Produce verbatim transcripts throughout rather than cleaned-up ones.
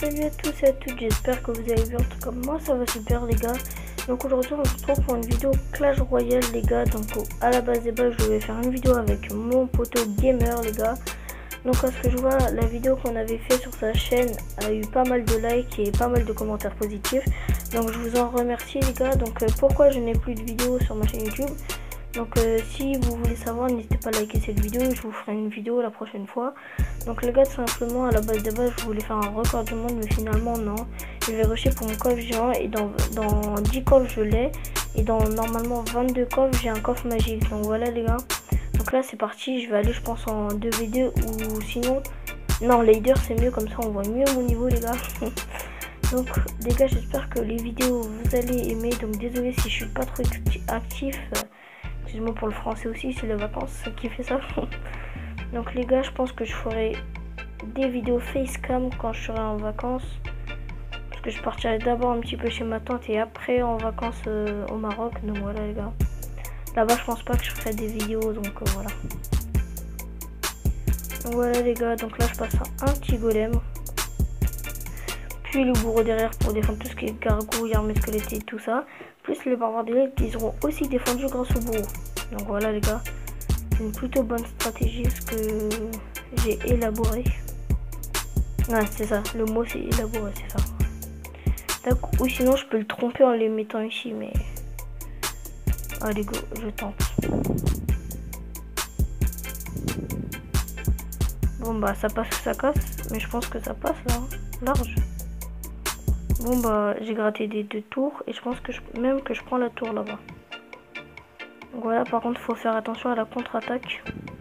salut à tous et à toutes, j'espère que vous allez bien. En tout cas moi ça va super les gars. Donc aujourd'hui on se retrouve pour une vidéo Clash Royale les gars. Donc à la base des bases je vais faire une vidéo avec mon poteau gamer les gars. Donc à ce que je vois, la vidéo qu'on avait fait sur sa chaîne a eu pas mal de likes et pas mal de commentaires positifs. Donc je vous en remercie les gars. Donc euh, pourquoi je n'ai plus de vidéos sur ma chaîne YouTube. Donc euh, si vous voulez savoir, n'hésitez pas à liker cette vidéo, je vous ferai une vidéo la prochaine fois. Donc les gars, tout simplement à la base des bases je voulais faire un record du monde, mais finalement non. Je vais rusher pour mon coffre géant et dans, dans dix coffres je l'ai. Et dans normalement vingt-deux coffres j'ai un coffre magique. Donc voilà les gars. Donc là c'est parti, je vais aller je pense en deux v deux ou sinon... Non, leader c'est mieux, comme ça on voit mieux mon niveau les gars. Donc les gars, j'espère que les vidéos vous allez aimer. Donc désolé si je suis pas trop actif. Excuse-moi pour le français aussi, c'est les vacances qui fait ça. Donc les gars, je pense que je ferai des vidéos facecam quand je serai en vacances. Parce que je partirai d'abord un petit peu chez ma tante et après en vacances euh, au Maroc. Donc voilà les gars. Là-bas je pense pas que je ferai des vidéos, donc euh, voilà. Donc voilà les gars, donc là je passe à un petit golem. Puis le bourreau derrière pour défendre tout ce qui est gargouille, armée squelette et tout ça. Plus les barbares d'élite qui seront aussi défendus grâce au bourreau. Donc voilà les gars. C'est une plutôt bonne stratégie ce que j'ai élaboré. Ouais c'est ça, le mot c'est élaboré, c'est ça. D'accord. Ou sinon je peux le tromper en les mettant ici, mais... Allez go, je tente. Bon bah ça passe ou ça casse, mais je pense que ça passe là, hein. Large. Bon bah j'ai gratté des deux tours et je pense que je, même que je prends la tour là-bas. Donc voilà, par contre faut faire attention à la contre-attaque.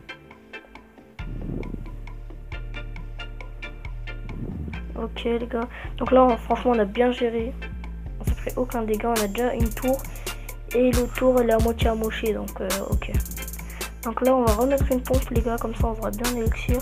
Ok les gars, donc là on, franchement on a bien géré. On s'est fait aucun dégât, on a déjà une tour. Et le tour elle est à moitié amochée, donc euh, ok. Donc là on va remettre une pompe les gars, comme ça on aura bien l'élixir.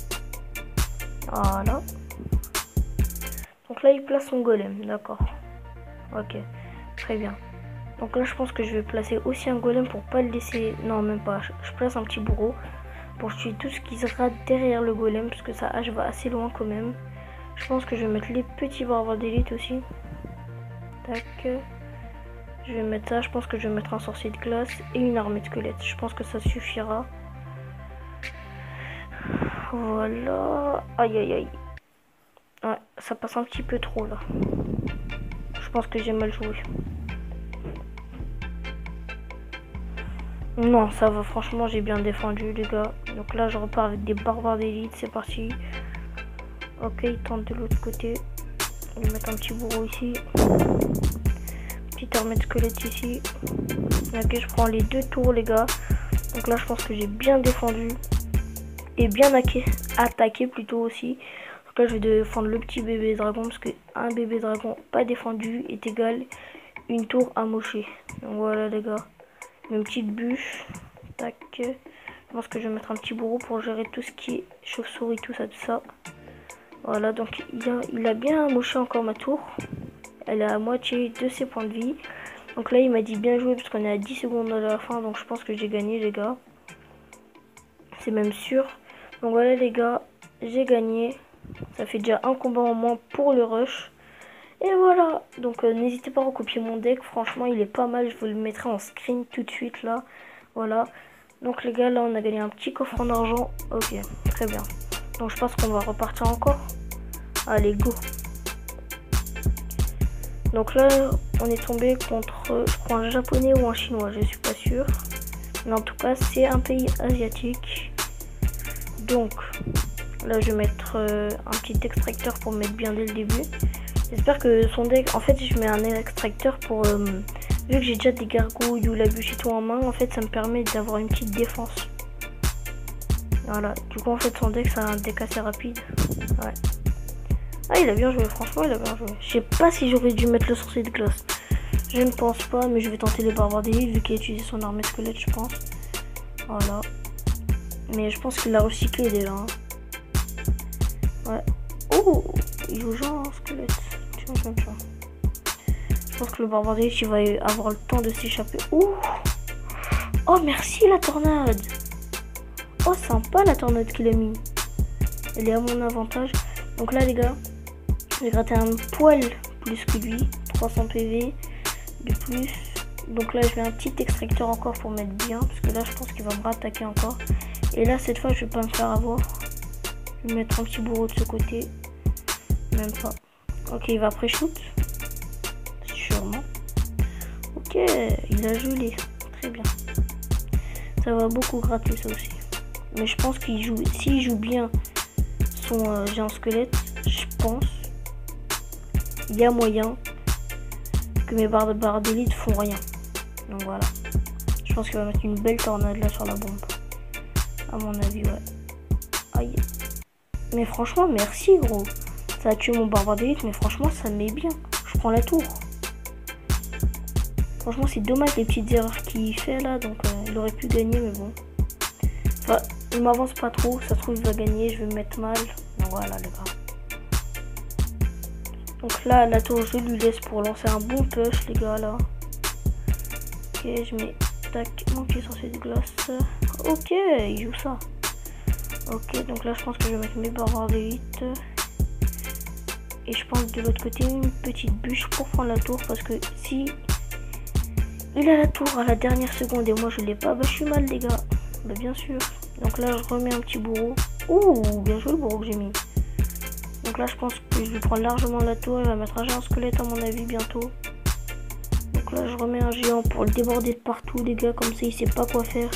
Voilà. Donc là il place son golem, d'accord. Ok, très bien. Donc là je pense que je vais placer aussi un golem pour pas le laisser... Non même pas, je place un petit bourreau pour tuer tout ce qui sera derrière le golem, parce que sa hache va assez loin quand même. Je pense que je vais mettre les petits barbares d'élite aussi. Tac. Je vais mettre ça, je pense que je vais mettre un sorcier de glace et une armée de squelettes. Je pense que ça suffira. Voilà. Aïe aïe aïe. Ouais, ça passe un petit peu trop là. Je pense que j'ai mal joué. Non, ça va, franchement j'ai bien défendu les gars. Donc là je repars avec des barbares d'élite, c'est parti. Ok, il tente de l'autre côté. Je vais mettre un petit bourreau ici. Petite armée de squelette ici. Ok, je prends les deux tours les gars. Donc là je pense que j'ai bien défendu. Et bien attaqué plutôt aussi. Donc là je vais défendre le petit bébé dragon. Parce que un bébé dragon pas défendu est égal une tour amochée. Donc voilà les gars. Une petite bûche. Tac. Je pense que je vais mettre un petit bourreau pour gérer tout ce qui est chauve-souris, tout ça, tout ça. Voilà, donc il a, il a bien amoché encore ma tour. Elle est à moitié de ses points de vie. Donc là il m'a dit bien joué parce qu'on est à dix secondes à la fin. Donc je pense que j'ai gagné les gars. C'est même sûr. Donc voilà les gars, j'ai gagné. Ça fait déjà un combat en moins pour le rush. Et voilà. Donc euh, n'hésitez pas à recopier mon deck. Franchement il est pas mal. Je vous le mettrai en screen tout de suite là. Voilà. Donc les gars là on a gagné un petit coffre en argent. Ok, très bien. Donc je pense qu'on va repartir encore. Allez go. Donc là on est tombé contre, je crois, un japonais ou un chinois, je suis pas sûr. Mais en tout cas c'est un pays asiatique. Donc là je vais mettre euh, un petit extracteur pour mettre bien dès le début. J'espère que son deck, en fait je mets un extracteur pour, euh, vu que j'ai déjà des gargouilles ou la bûche et tout en main, en fait ça me permet d'avoir une petite défense. Voilà, du coup en fait son deck c'est un deck assez rapide. Ouais. Ah il a bien joué, franchement il a bien joué. Je sais pas si j'aurais dû mettre le sorcier de glace. Je ne pense pas, mais je vais tenter les barbares d'élite vu qu'il a utilisé son armée squelette je pense. Voilà. Mais je pense qu'il l'a recyclé déjà. Hein. Ouais. Oh, il joue genre un squelette. Tiens, tiens, tiens. Je pense que le barbare d'élite il va avoir le temps de s'échapper. Oh, oh merci la tornade. Oh sympa la tornade qu'il a mis. Elle est à mon avantage. Donc là les gars, J'ai gratté un poil plus que lui. trois cents P V de plus. Donc là, je vais un petit extracteur encore pour mettre bien. Parce que là, je pense qu'il va me rattaquer encore. Et là, cette fois, je vais pas me faire avoir. Je vais mettre un petit bourreau de ce côté. Même pas. Ok, il va pré-shoot. Sûrement. Ok, il a gelé. Très bien. Ça va beaucoup gratter ça aussi. Mais je pense qu'il joue. S'il joue bien son euh, géant squelette, je pense. Il y a moyen que mes barres de barres d'élite font rien. Donc voilà. Je pense qu'il va mettre une belle tornade là sur la bombe. À mon avis, ouais. Aïe. Mais franchement, merci gros. Ça a tué mon barbare d'élite, mais franchement, ça me met bien. Je prends la tour. Franchement, c'est dommage les petites erreurs qu'il fait là. Donc, euh, il aurait pu gagner, mais bon. Enfin, il m'avance pas trop. Ça se trouve, il va gagner. Je vais me mettre mal. Donc voilà, les gars. Donc là, la tour, je lui laisse pour lancer un bon push, les gars, là. Ok, je mets tac, mon pied sur cette glace. Ok, il joue ça. Ok, donc là, je pense que je vais mettre mes barbares d'élite. Et je pense de l'autre côté, une petite bûche pour prendre la tour. Parce que si il a la tour à la dernière seconde et moi, je l'ai pas, bah, je suis mal, les gars. Bah, bien sûr. Donc là, je remets un petit bourreau. Ouh, bien joué le bourreau que j'ai mis. Donc là, je pense que je vais prendre largement la tour. Il va mettre un géant squelette, à mon avis, bientôt. Donc là, je remets un géant pour le déborder de partout, les gars. Comme ça, il sait pas quoi faire.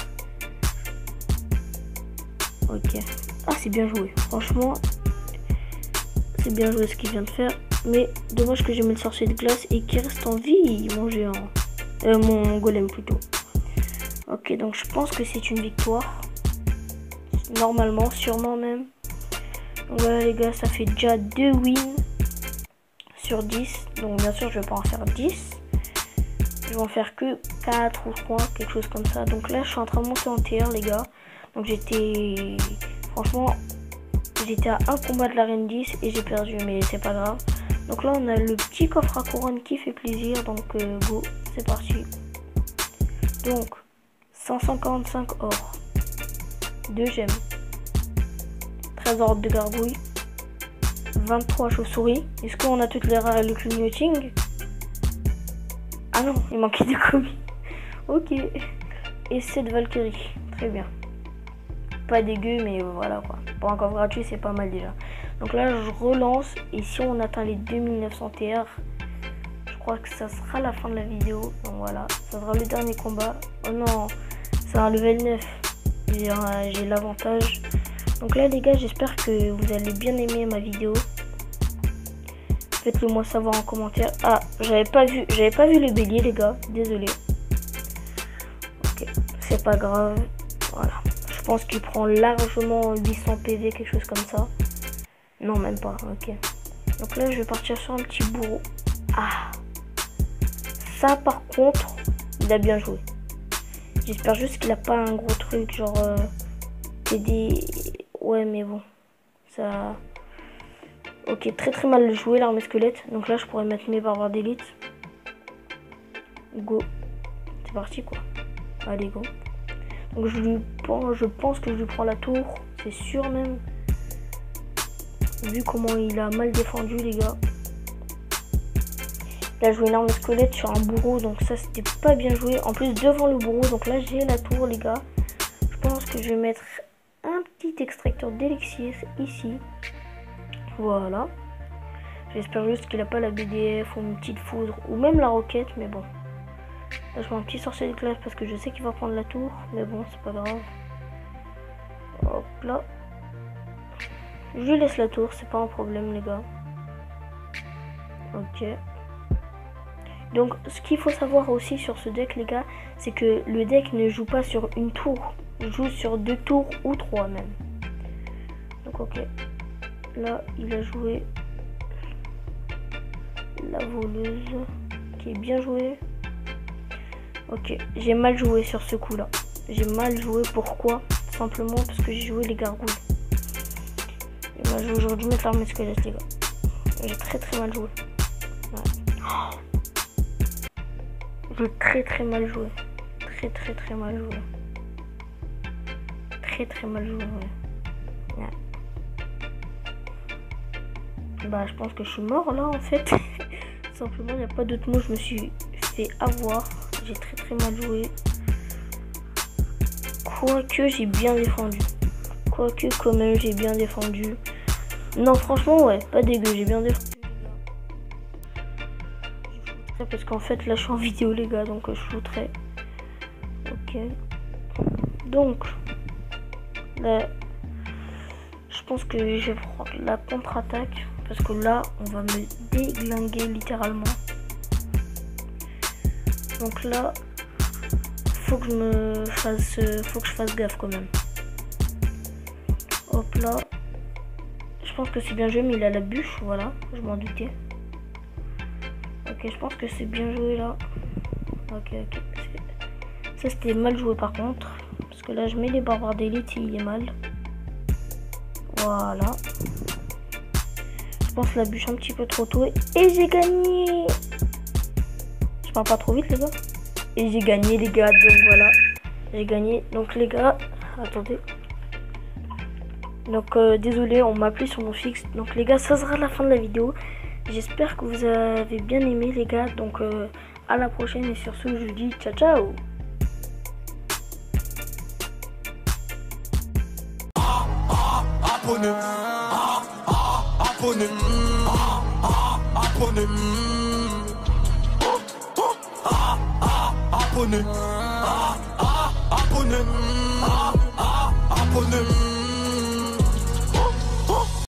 Ok. Ah, c'est bien joué. Franchement, c'est bien joué ce qu'il vient de faire. Mais dommage que j'ai mis le sorcier de glace et qu'il reste en vie, mon géant. Euh, mon golem, plutôt. Ok, donc je pense que c'est une victoire. Normalement, sûrement même. Donc voilà les gars, ça fait déjà deux wins sur dix. Donc bien sûr je vais pas en faire dix. Je vais en faire que quatre ou trois, quelque chose comme ça. Donc là je suis en train de monter en T R les gars. Donc j'étais... Franchement, j'étais à un combat de l'arène dix et j'ai perdu, mais c'est pas grave. Donc là on a le petit coffre à couronne qui fait plaisir. Donc euh, go, c'est parti. Donc cinq cent quarante-cinq or, deux gemmes, treize ordres de gargouille, vingt-trois chauves-souris. Est-ce qu'on a toutes les rares et le clignoting? Ah non, il manquait des commis. Ok. Et sept Valkyries. Très bien. Pas dégueu, mais voilà quoi. Pour un coffre gratuit, c'est pas mal déjà. Donc là, je relance. Et si on atteint les deux mille neuf cents T R, je crois que ça sera la fin de la vidéo. Donc voilà. Ça sera le dernier combat. Oh non, c'est un level neuf. J'ai l'avantage. Donc là les gars, j'espère que vous allez bien aimer ma vidéo. Faites-le moi savoir en commentaire. Ah, j'avais pas vu, j'avais pas vu le bélier les gars, désolé. Ok, c'est pas grave. Voilà, je pense qu'il prend largement huit cents P V, quelque chose comme ça. Non, même pas, ok. Donc là je vais partir sur un petit bourreau. Ah, ça par contre, il a bien joué. J'espère juste qu'il a pas un gros truc genre euh, T D. Ouais, mais bon, ça... Ok, très très mal joué l'armée squelette. Donc là, je pourrais mettre mes barbares d'élite. Go. C'est parti, quoi. Allez, go. Donc je lui pense, je pense que je lui prends la tour. C'est sûr même. Vu comment il a mal défendu, les gars. Il a joué une armée squelette sur un bourreau. Donc ça, c'était pas bien joué. En plus, devant le bourreau. Donc là, j'ai la tour, les gars. Je pense que je vais mettre... un petit extracteur d'élixir ici. Voilà. J'espère juste qu'il n'a pas la B D F ou une petite foudre ou même la roquette, mais bon. Là je mets un petit sorcier de glace parce que je sais qu'il va prendre la tour, mais bon, c'est pas grave. Hop là. Je lui laisse la tour, c'est pas un problème les gars. Ok. Donc ce qu'il faut savoir aussi sur ce deck les gars, c'est que le deck ne joue pas sur une tour. Il joue sur deux tours ou trois même. Donc ok. Là il a joué la voleuse qui est bien jouée. Ok, j'ai mal joué sur ce coup là. J'ai mal joué, pourquoi? Simplement parce que j'ai joué les gargouilles. Et moi j'aurais dû mettre l'armée squelette les gars. J'ai très très mal joué. Ouais. Oh, j'ai très très mal joué. Très très très mal joué. Très très mal joué. Ouais. Bah je pense que je suis mort là en fait. Simplement il n'y a pas d'autre mot, je me suis fait avoir. J'ai très très mal joué. Quoique j'ai bien défendu. Quoique quand même j'ai bien défendu. Non franchement ouais, pas dégueu, j'ai bien défendu. Parce qu'en fait là je suis en vidéo les gars, donc je shooterai. Ok. Donc là je pense que je vais prendre la contre-attaque. Parce que là on va me déglinguer littéralement. Donc là faut que je me fasse faut que je fasse gaffe quand même. Hop là. Je pense que c'est bien joué, mais il a la bûche, voilà, je m'en doutais. Ok, je pense que c'est bien joué là. Ok, ok. Ça c'était mal joué par contre. Parce que là je mets les barbares d'élite et il est mal. Voilà. Je pense la bûche un petit peu trop tôt. Et j'ai gagné. Je parle pas trop vite les gars. Et j'ai gagné les gars, donc voilà. J'ai gagné. Donc les gars, attendez. Donc euh, désolé, on m'a appelé sur mon fixe. Donc les gars, ça sera la fin de la vidéo. J'espère que vous avez bien aimé les gars. Donc euh, à la prochaine et sur ce je vous dis ciao ciao. Abonné, abonné, abonné, abonné.